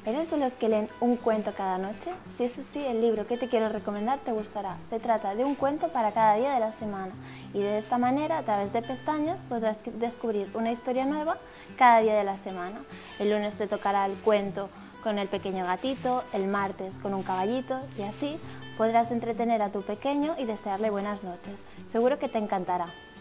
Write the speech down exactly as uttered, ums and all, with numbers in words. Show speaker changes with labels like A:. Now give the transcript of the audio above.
A: ¿Eres de los que leen un cuento cada noche? Si es así, el libro que te quiero recomendar te gustará. Se trata de un cuento para cada día de la semana y de esta manera, a través de pestañas, podrás descubrir una historia nueva cada día de la semana. El lunes te tocará el cuento con el pequeño gatito, el martes con un caballito y así podrás entretener a tu pequeño y desearle buenas noches. Seguro que te encantará.